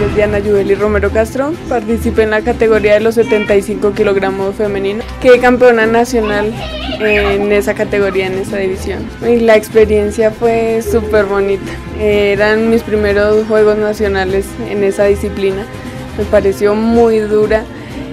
nombre es Diana Yubeli Romero Castro, participé en la categoría de los 75 kilogramos femenino, quedé campeona nacional en esa categoría, en esa división. Y la experiencia fue súper bonita, eran mis primeros Juegos Nacionales en esa disciplina, me pareció muy dura,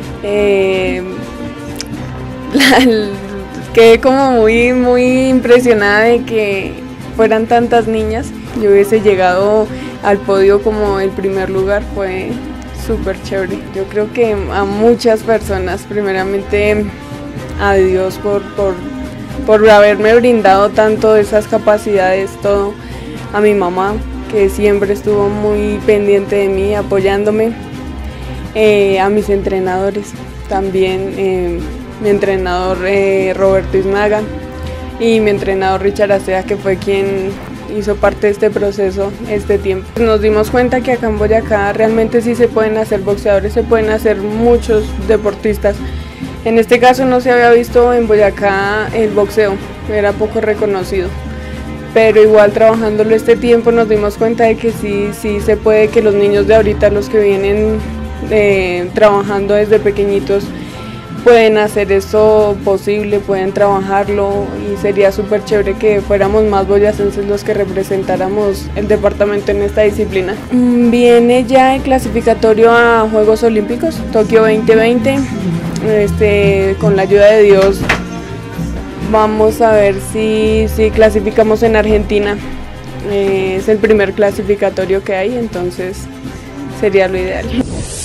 quedé como muy impresionada de que fueran tantas niñas. Yo hubiese llegado al podio como el primer lugar, fue súper chévere. Yo creo que a muchas personas, primeramente a Dios por haberme brindado tanto esas capacidades, todo, a mi mamá que siempre estuvo muy pendiente de mí, apoyándome, a mis entrenadores, también mi entrenador Roberto Isnaga y mi entrenador Richard Acea, que fue quien hizo parte de este proceso este tiempo. Nos dimos cuenta que acá en Boyacá realmente sí se pueden hacer boxeadores, se pueden hacer muchos deportistas. En este caso no se había visto en Boyacá el boxeo, era poco reconocido, pero igual trabajándolo este tiempo nos dimos cuenta de que sí se puede, que los niños de ahorita, los que vienen trabajando desde pequeñitos, pueden hacer eso posible, pueden trabajarlo, y sería súper chévere que fuéramos más boyacenses los que representáramos el departamento en esta disciplina. Viene ya el clasificatorio a Juegos Olímpicos, Tokio 2020, con la ayuda de Dios vamos a ver si clasificamos en Argentina, es el primer clasificatorio que hay, entonces sería lo ideal.